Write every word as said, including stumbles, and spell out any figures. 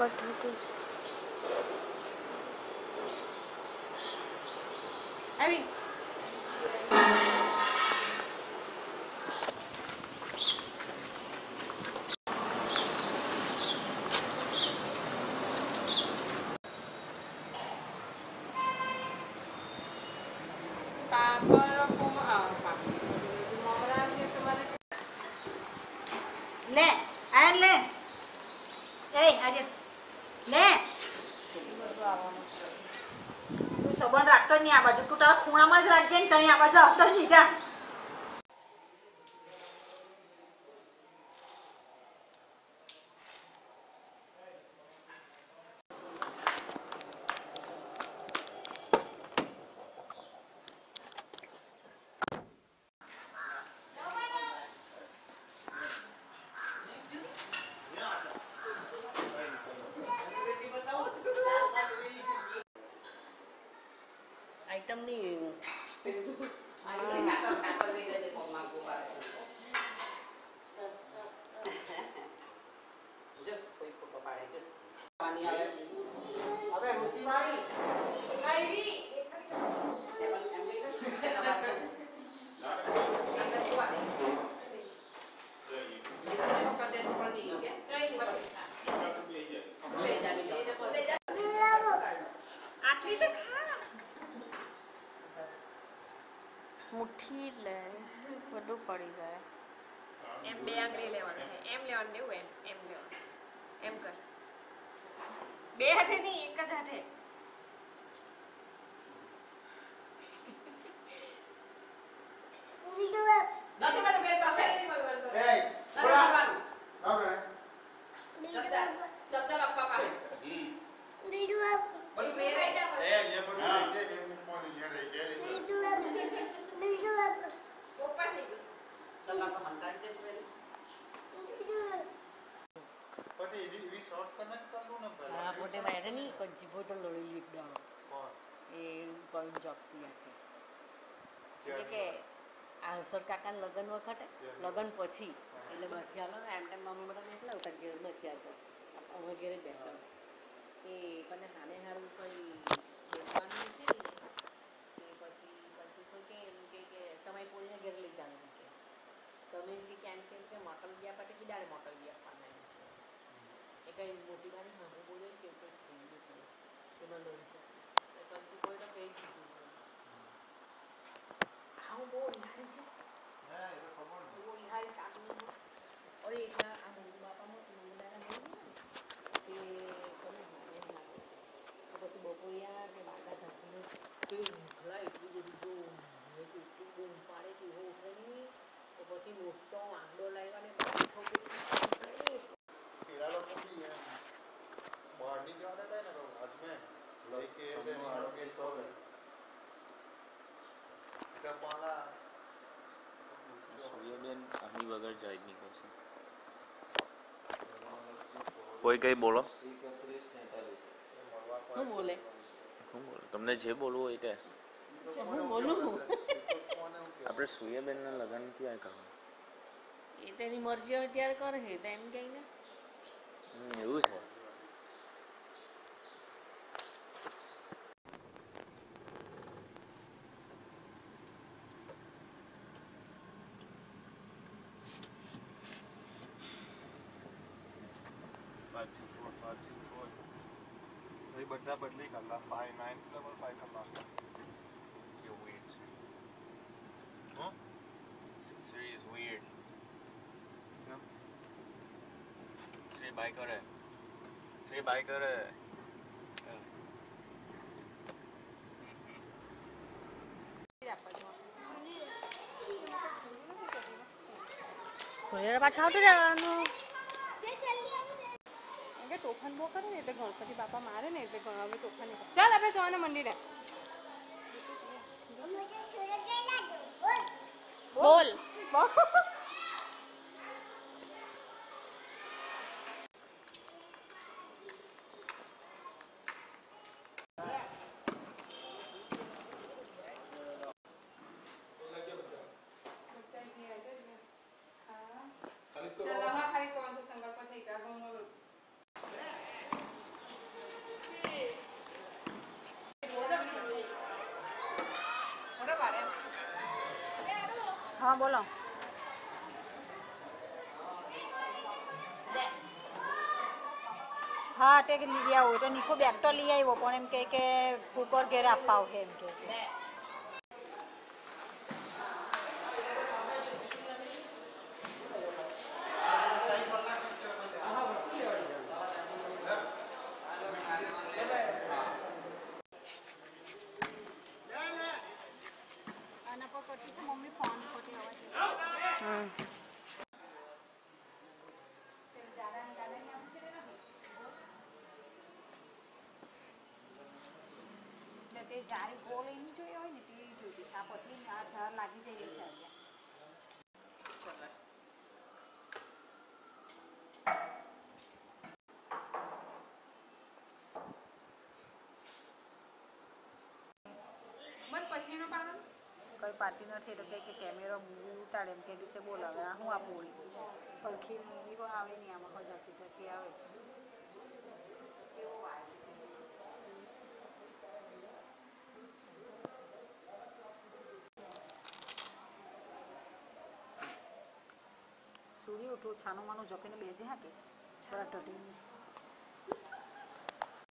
Cut હતી આવી લે આ લે એ આજે લે તું સબન રાખતો નહીં આ બાજુ તું તારા ખૂણામાં જ રાખજે ને તઈ આ બાજુ આવતો નહીં જા આઈટમ નહીં આટલી તો ખા મુઠ્ઠી લે બધું પડી જાય એમ બે આંગળી લેવાનું છે એમ લેવાનું દેવું એમ એમ લેવાનું એમ કર બે હાથે નહીં એક જ હાથે નથી મને બે પાસે નહીં મળવાનું એ છોડવાનું હવે ચપ્પલ આપવા પાસે હમ બીડુ આપ બોલ મેરે જા એ ये बोल के के मुंह में ये रे के બીડુ આપ બીડુ આપ ઓપા થઈ ગઈ ચલ્લા પર હંતા દે બીડુ પટી વી શોર્ટ કનેક્ટ कर लो ना पहले हां फोटो बैठे नहीं कंची फोटो लोड़ी लिख डालो कौन ये कौन जॉक्सी आके કે કે આંસર કાકા લગન વખતે લગન પછી એટલે બઠિયાલો એમ ટાઈમ મમ્મી બધાને એટલા ઉતર ગયો બચ્યા તો અમે ઘરે બેઠા કે કને હાને હારું કઈ દેવાનું નથી કે પછી પછી કોઈ કે એમ કે કે તમે પોલને ઘરે લઈ જવાનું કે તમે એમ કે કેમ કેમ કે મોટલ ગયા પાટે કીડાડે મોટલ ગયા પાના એ કઈ મોટી વાળી હા બોલે કે કોઈ થઈ ગયું એમાં લોડી તો કંચી કોઈ તો કઈ દીધું हाँ वो इहारी से हाँ ये खबर नहीं वो इहारी काटने में और एक ना आ मुंगू बापा में मुंगू दादा नहीं कि कभी हमारे हमारे तो बस बोपोया के बागा धरती में तो निकला इतनी बड़ी जो ये तो इतनी बूम पाड़े की हो उठे नहीं तो પછી મોટો આંગળો લાવ્યા ને બેઠો કે પેલા લોકો બી બહાર ની જવાના હતા ને આજ મેં લઈ કે એટલે મારો કે ચોલે सूर्यबेन आमी वगैरह जाए नहीं कर सकते कोई कहीं बोलो હું બોલે હું બોલો તમને જે બોલવું હોય તે હું બોલું આપણે સૂર્યબેનના લગ્ન ક્યાં કરવા એ તેની મરજી હોય ત્યારે કરે છે તો એમ કઈ ને એવું છે five two four five two four भाई बड़ा बदली कर ला five nine double five का last you're weird huh six three is weird yeah three bike करे three bike करे કોઈ પાછા આવતું જવાનું તોફાન બહુ કરે ને એટલે ગણપતિ બાપા મારે ને એટલે હવે તોફાન ચાલ આપણે જવાના મંદિરે બોલ हाँ बोलो। हाँ ते ली आओ तो निको बैग तो ली आव्यो पण एम कहे के कुकर घेरे आपवा आवशे एम कहे। मम्मी फोन તે જારી ગોળ એની જોઈએ હોય ને તે જોઈતી આ પતલી આ ધાર લાગી જાય છે મન પછીનો પાડો કઈ પાર્ટી નથી તો કે કે કેમેરો ઉતારે એમ કે દિવસે બોલાવે આ હું આ બોલી પલખી મૂવી કો આવે નહીં આમાં કોઈ જાતી જતી આવે सूर्य उठो छानो मानो जपीने बेजे हाँ के थोड़ा टटी